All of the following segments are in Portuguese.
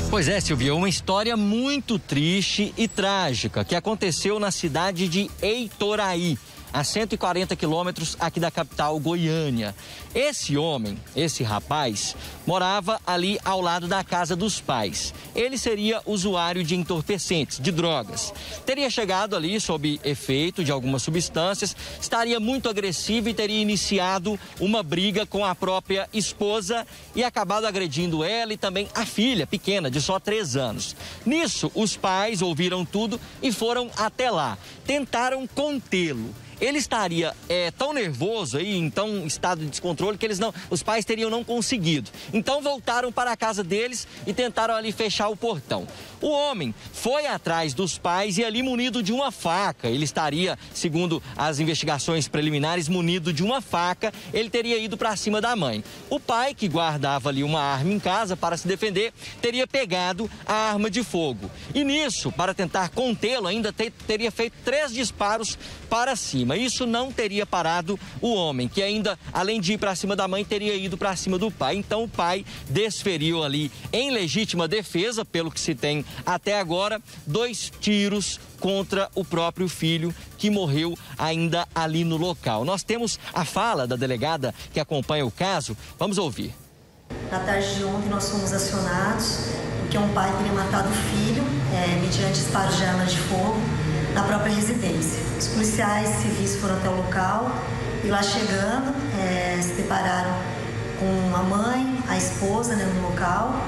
Pois é, Silvia, uma história muito triste e trágica que aconteceu na cidade de Heitoraí, a 140 quilômetros aqui da capital Goiânia. Esse homem, esse rapaz, morava ali ao lado da casa dos pais. Ele seria usuário de entorpecentes, de drogas. Teria chegado ali sob efeito de algumas substâncias, estaria muito agressivo e teria iniciado uma briga com a própria esposa e acabado agredindo ela e também a filha pequena, de só 3 anos. Nisso, os pais ouviram tudo e foram até lá. Tentaram contê-lo. Ele estaria tão nervoso aí, em tão estado de descontrole, que os pais teriam não conseguido. Então voltaram para a casa deles e tentaram ali fechar o portão. O homem foi atrás dos pais e ali munido de uma faca. Ele estaria, segundo as investigações preliminares, munido de uma faca. Ele teria ido para cima da mãe. O pai, que guardava ali uma arma em casa para se defender, teria pegado a arma de fogo. E nisso, para tentar contê-lo, ainda teria feito 3 disparos para cima. Isso não teria parado o homem, que ainda, além de ir para cima da mãe, teria ido para cima do pai. Então o pai desferiu ali, em legítima defesa, pelo que se tem até agora, 2 tiros contra o próprio filho, que morreu ainda ali no local. Nós temos a fala da delegada que acompanha o caso. Vamos ouvir. Na tarde de ontem nós fomos acionados porque um pai teria matado o filho mediante disparos de armas de fogo na própria residência. Os policiais civis foram até o local e lá chegando se depararam com a mãe, a esposa no local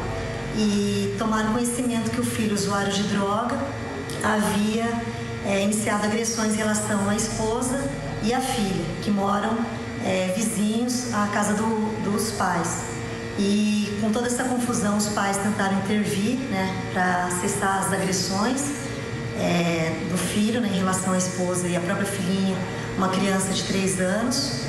e tomaram conhecimento que o filho, usuário de droga, havia iniciado agressões em relação à esposa e à filha, que moram vizinhos à casa dos pais. E com toda essa confusão, os pais tentaram intervir para cessar as agressões do filho em relação à esposa e à própria filhinha, uma criança de 3 anos,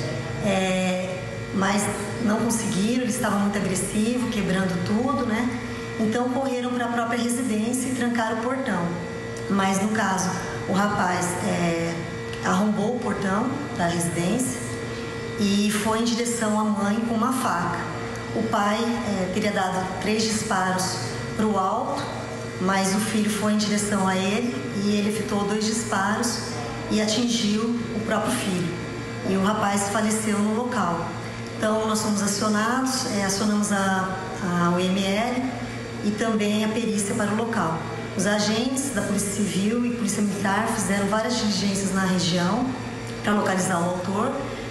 mas não conseguiram, eles estavam muito agressivos, quebrando tudo, Então correram para a própria residência e trancaram o portão. Mas no caso, o rapaz arrombou o portão da residência e foi em direção à mãe com uma faca. O pai teria dado 3 disparos para o alto, mas o filho foi em direção a ele e ele efetuou 2 disparos e atingiu o próprio filho. E o rapaz faleceu no local. Então nós fomos acionados, acionamos a UML e também a perícia para o local. Os agentes da Polícia Civil e Polícia Militar fizeram várias diligências na região para localizar o autor